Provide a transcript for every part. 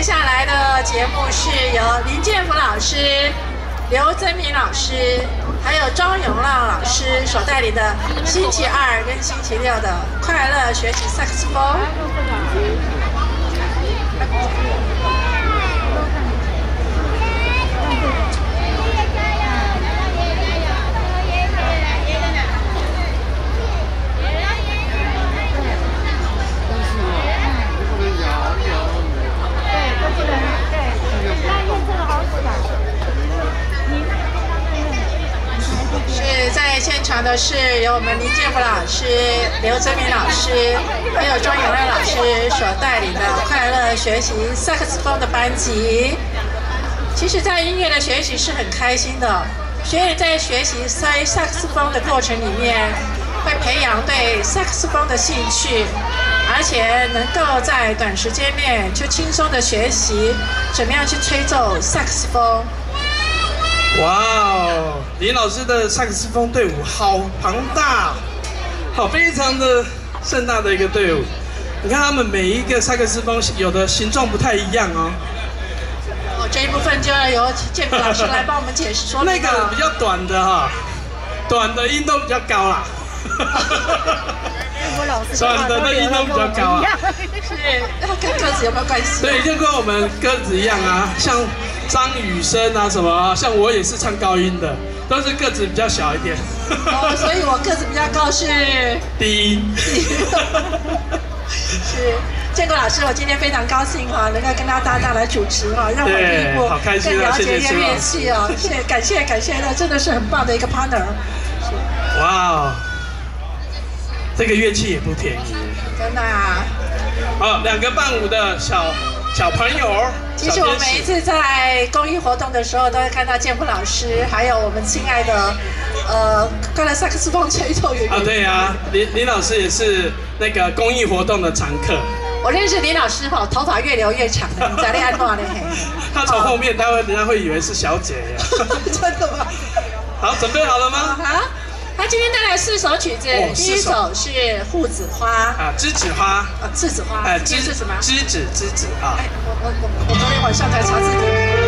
接下来的节目是由林建福老师、刘增明老师，还有庄永浪老师所带领的星期二跟星期六的快乐学习萨克斯风。是在现场的是由我们林建福老师、刘增明老师，还有庄永亮老师所带领的快乐学习萨克斯风的班级。其实，在音乐的学习是很开心的，学员在学习塞萨克斯风的过程里面，会培养对萨克斯风的兴趣，而且能够在短时间内就轻松的学习怎么样去吹奏萨克斯风。 哇哦，林老师的萨克斯风队伍好庞大，好非常的盛大的一个队伍。你看他们每一个萨克斯风有的形状不太一样哦。 哦，这一部分就要由建福老师来帮我们解释说明。 那个比较短的哈，短的音都比较高啦。短的那音都比较高啊。 是，那跟个子有没有关系？ 对，就跟我们个子一样啊，像张雨生啊什么啊，像我也是唱高音的，都是个子比较小一点。 哦，所以我个子比较高是第一。 是。建国老师，我今天非常高兴哈，能够跟他搭档来主持哈，让我第一步更了解乐器哦。感谢，那真的是很棒的一个 partner。 哇哦，这个乐器也不便宜。 真的啊。 好，2个伴舞的小朋友。 其实我每一次在公益活动的时候，都会看到建福老师，还有我们亲爱的快乐萨克斯风吹奏员。 啊，对啊，林老师也是那个公益活动的常客。 我认识林老师哈，头发越留越长的，你在厉害多嘞？ 他从后面，人家会以为是小姐呀。 真的吗？ 好，准备好了吗？ 好。他今天带来4首曲子，第一首是《扈子花》 啊，栀子花， 栀子花，栀是什么？ 栀子啊。 哎，我昨天晚上才查字典。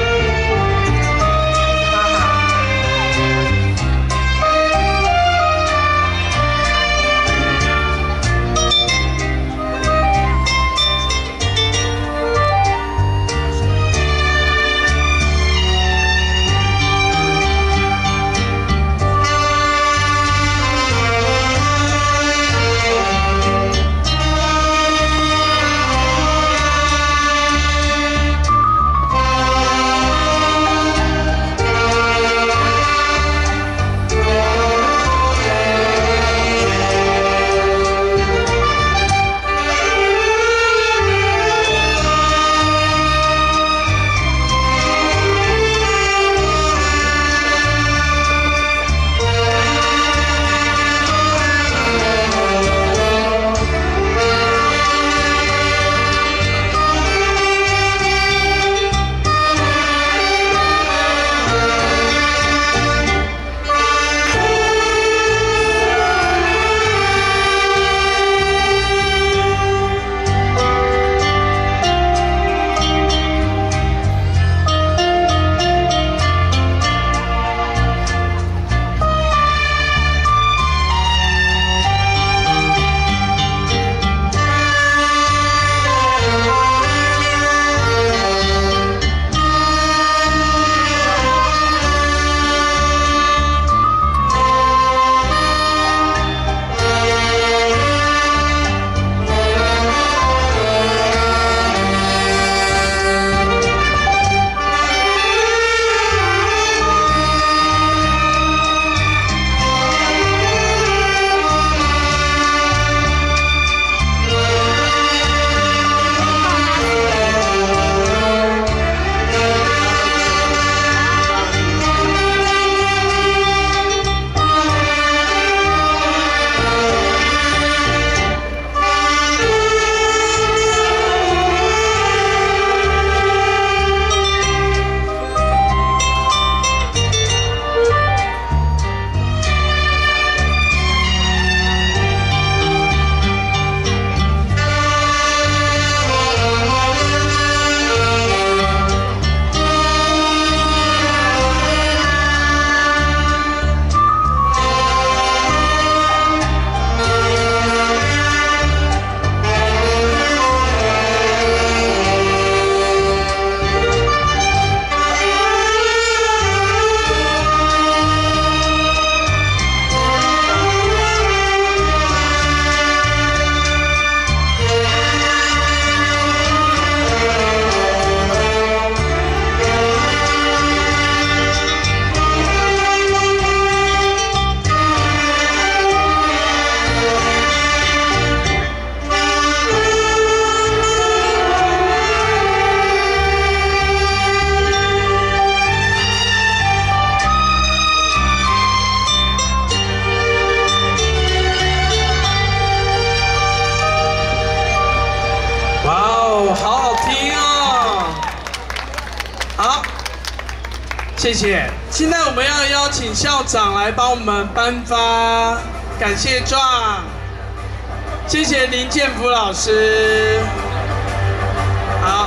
谢谢。现在我们要邀请校长来帮我们颁发感谢状。谢谢林建福老师。好。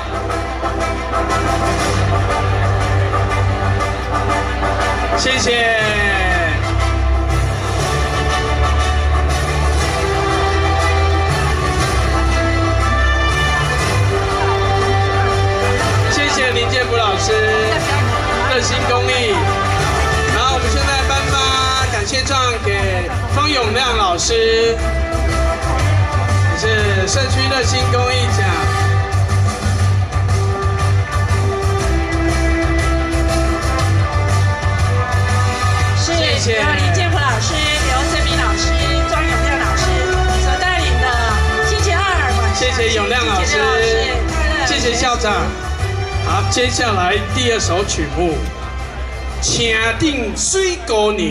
谢谢。谢谢林建福老师。热心公益，然后我们现在颁发感谢状给方永亮老师，也是社区热心公益奖。谢谢林建福老师、刘正明老师、庄永亮老师所带领的星期二晚上。 谢谢永亮老师，谢谢校长。好，接下来第二首曲目《请定水姑娘》。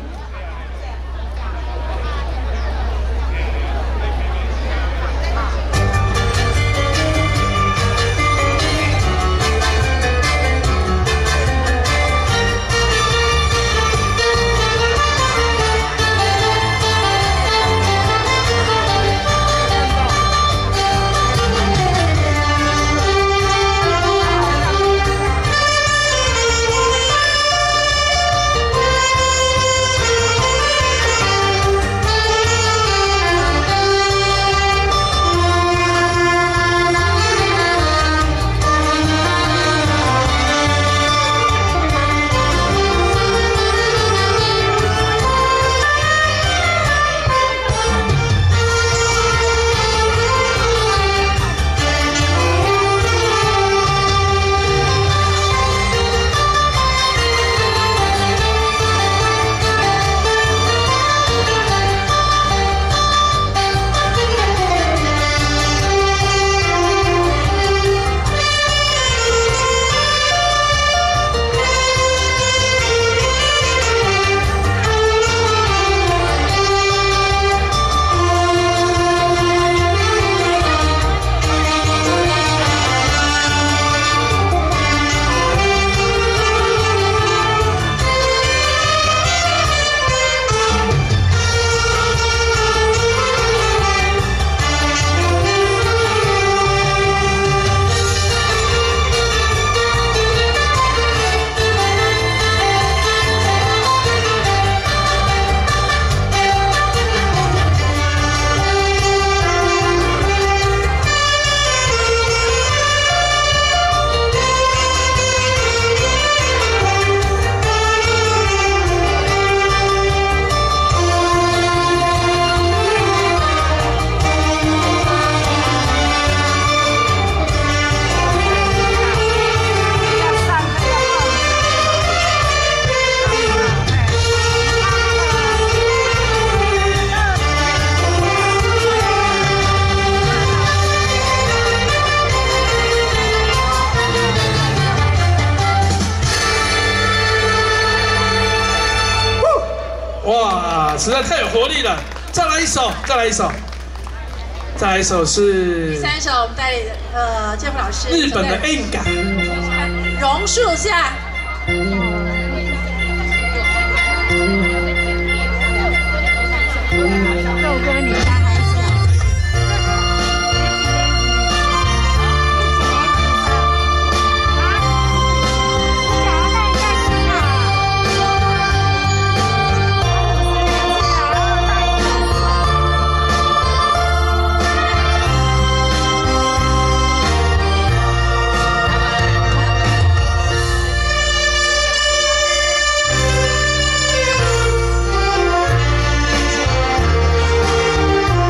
哇，实在太有活力了！再来一首，再来一首，再来一首是第三首，我们带领建福老师日本的 N 感榕树下。 豆哥，你家还小。 「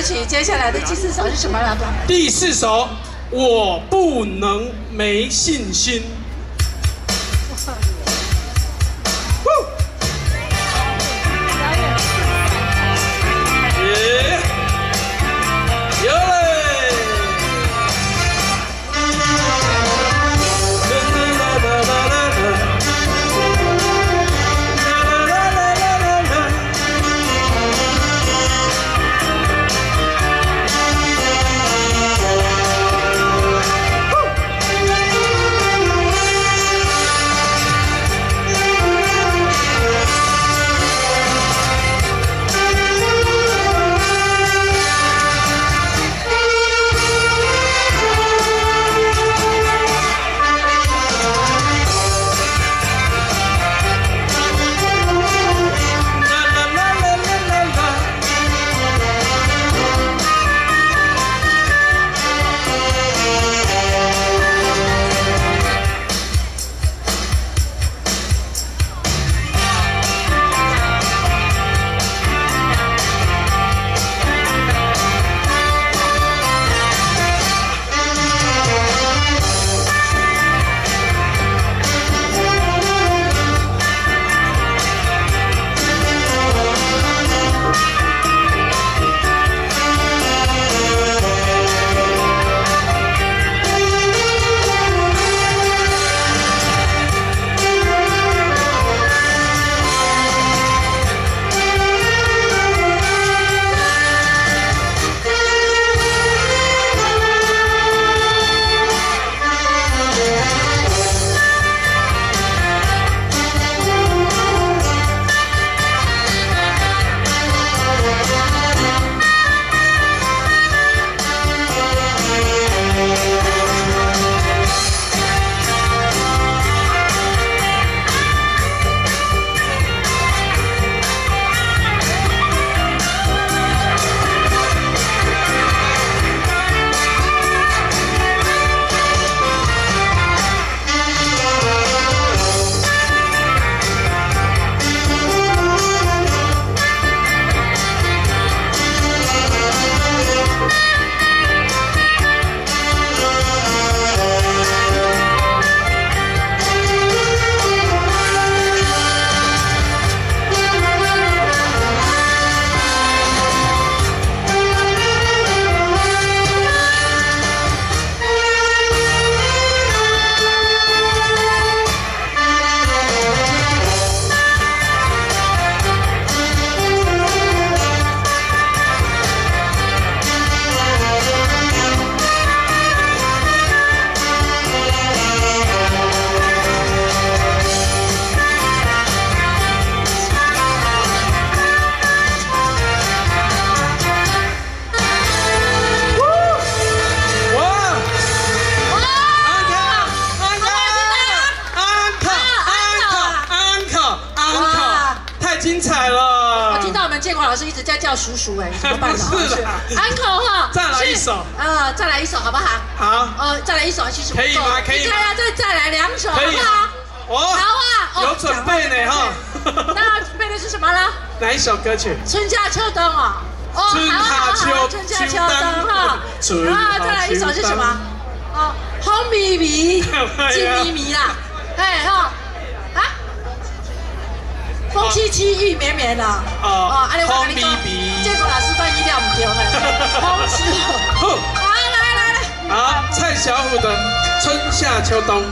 曲接下来的第4首是什么了？ 第4首，我不能没信心。有嘞！ 建国老师一直在叫叔叔哎，怎么办呢？ 是的 ，uncle 哈， 再来一首， 再来一首好不好？ 好， 再来一首其实可以吗？可以吗？ 再来2首，好不好？ 哦，好啊，有准备呢哈。 那准备的是什么呢？ 哪一首歌曲？ 春夏秋冬哦。 春夏秋冬哈。再来一首是什么？哦，红咪咪，金咪咪啦，哎哈。风凄凄，雨绵绵的。 风咪咪。 建国老师翻译料不对哈。风凄。好，来。 好，蔡小虎的《春夏秋冬》。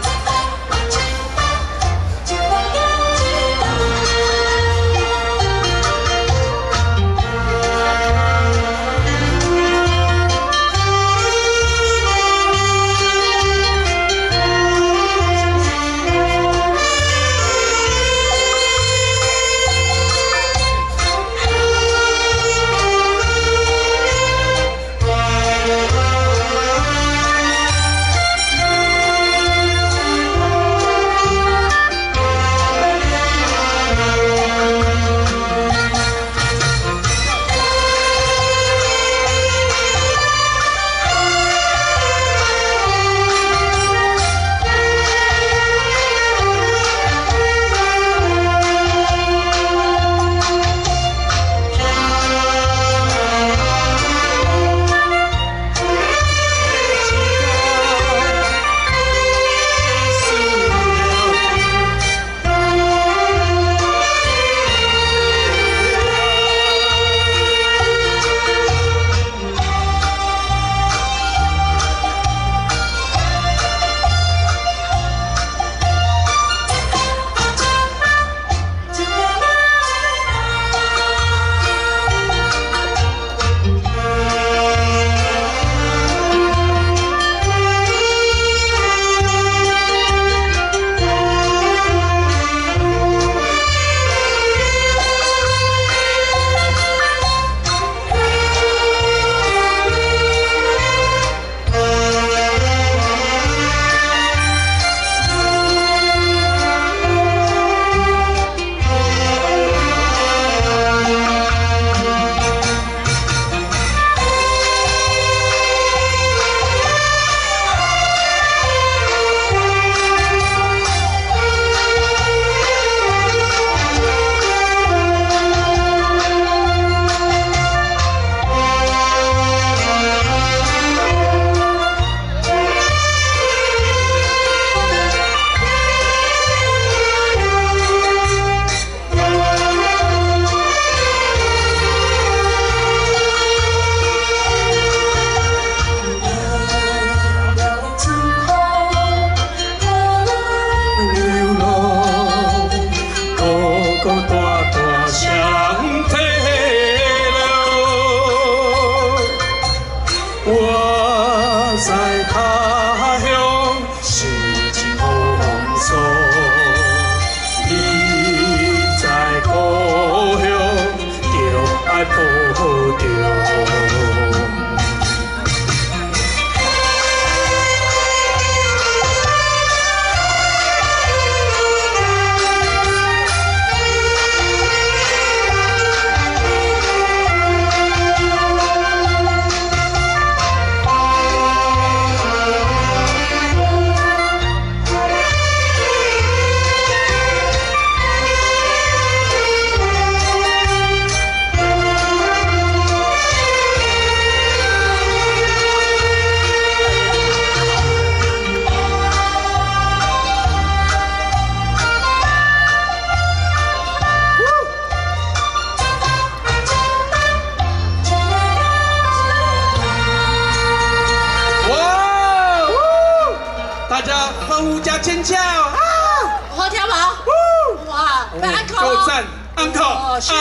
来 uncle 够赞 ，uncle， 是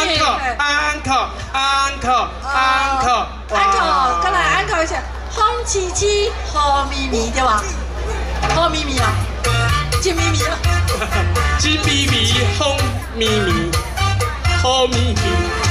uncle，uncle，uncle，uncle，uncle， 再来 uncle 一下，红旗旗，好咪咪对吧？好咪咪啊，金咪咪啊， 金咪咪，红咪咪，好咪咪。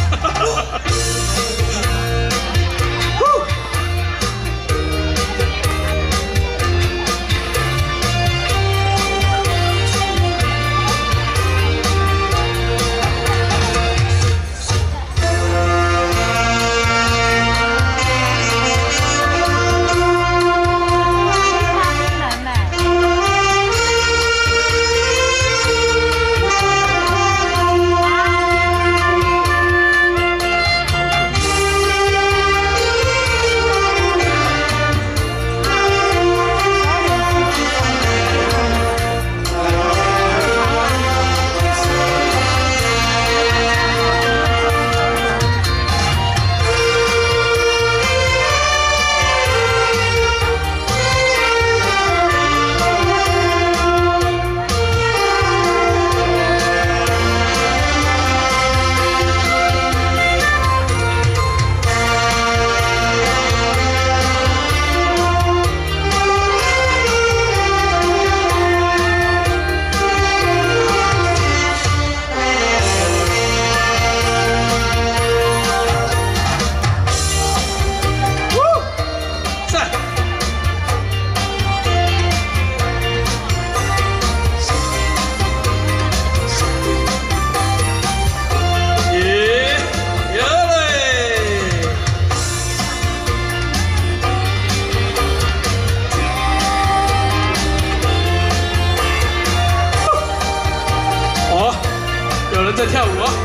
在跳舞哦。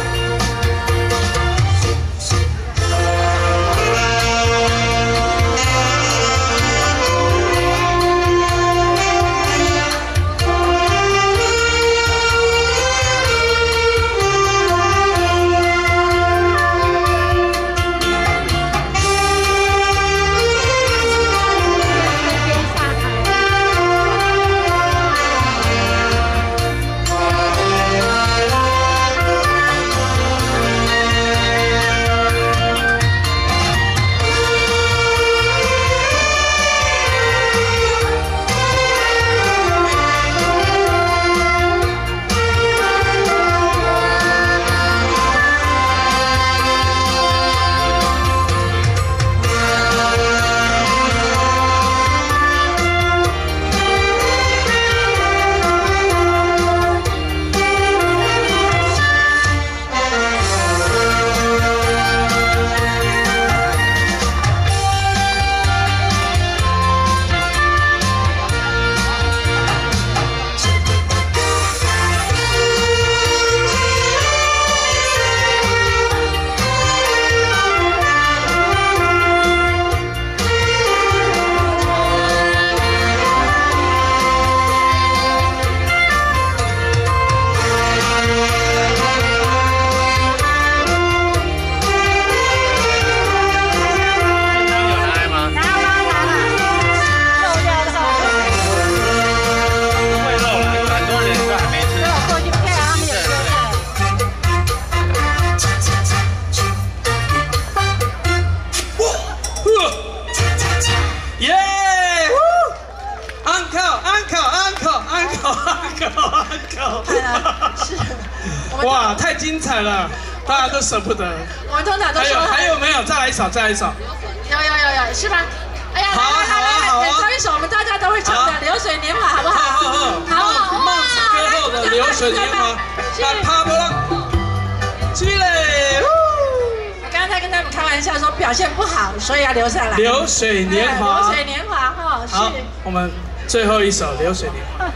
哇，太精彩了，大家都舍不得。 我们通常都说还有没有？再来一首，再来一首。 有，是吧？哎呀， 好啊， 唱一首我们大家都会唱的《流水年华》，好不好？ 好，帽子歌后的《流水年华》，来啪不浪，积累。 我刚才跟他们开玩笑说表现不好，所以要留下来。 流水年华， 流水年华哈， 好，我们最后一首《流水年华》。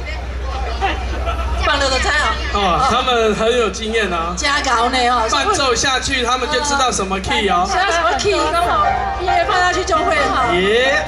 放牛的菜哦，他们很有经验啊， 加高呢哦， 伴奏下去他们就知道什么 key 哦， 知道什么 key，跟我音乐放下去就会哈。 耶。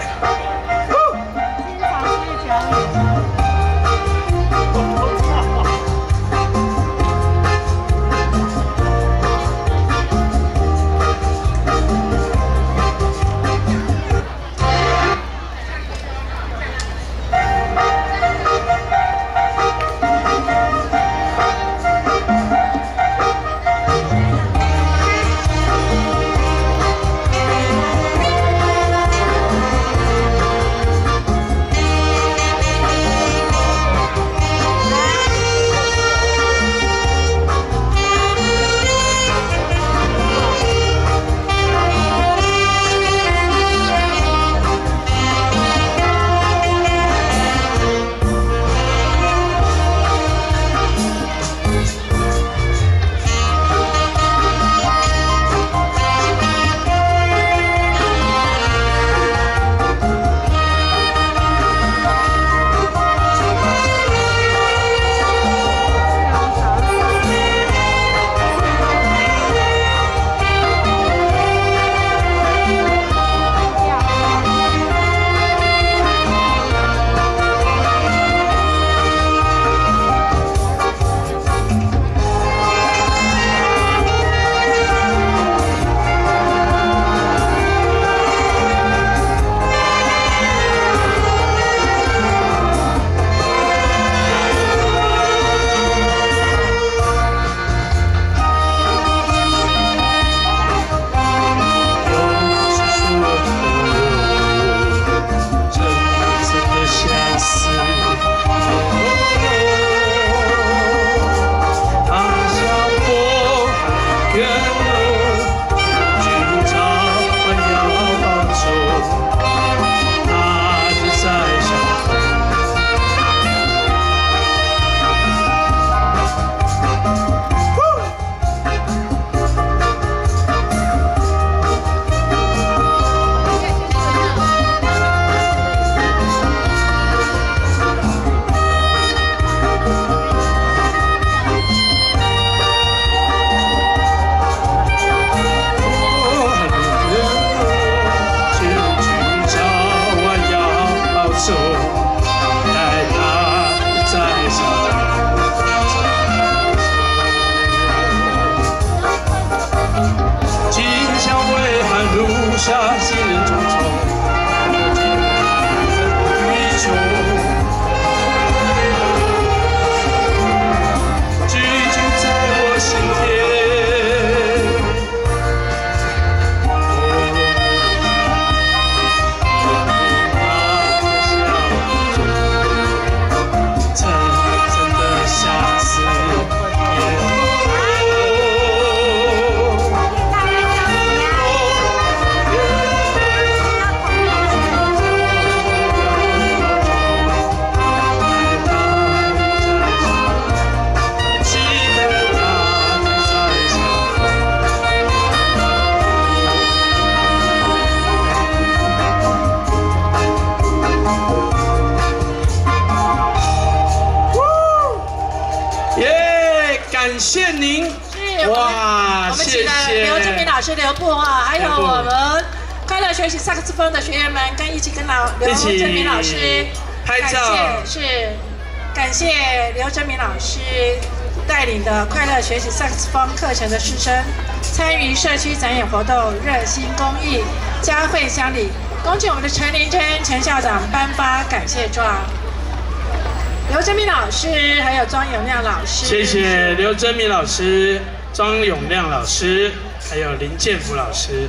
感谢您。 是， 哇， 我们请了刘正明老师刘部哈，还有我们快乐学习萨克斯风的学员们，一起跟刘正明老师拍照。 感谢刘正明老师带领的快乐学习萨克斯风课程的师生，参与社区展演活动，热心公益，嘉惠乡里。恭请我们的陈林珍陈校长颁发感谢状。刘正明老师还有庄永亮老师， 谢谢刘正明老师、庄永亮老师，还有林建福老师。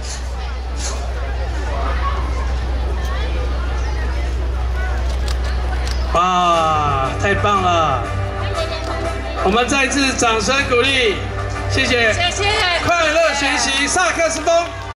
哇，太棒了！我们再次掌声鼓励，谢谢， 谢谢， 快乐学习萨克斯风。